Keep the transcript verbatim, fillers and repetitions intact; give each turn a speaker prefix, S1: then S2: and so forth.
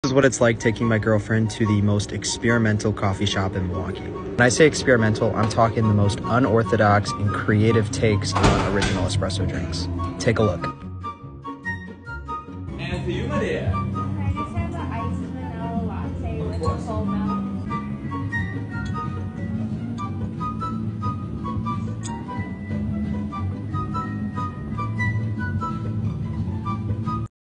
S1: This is what it's like taking my girlfriend to the most experimental coffee shop in Milwaukee. When I say experimental, I'm talking the most unorthodox and creative takes on original espresso drinks. Take a look.
S2: And for you, Maria.
S3: Can I just have an iced vanilla latte with a full milk?